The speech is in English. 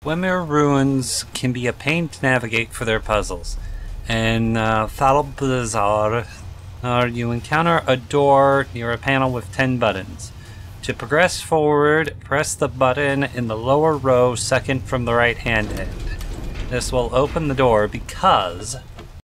Wimmer ruins can be a pain to navigate for their puzzles. In Fahlbtharz, you encounter a door near a panel with 10 buttons. To progress forward, press the button in the lower row second from the right hand end. This will open the door because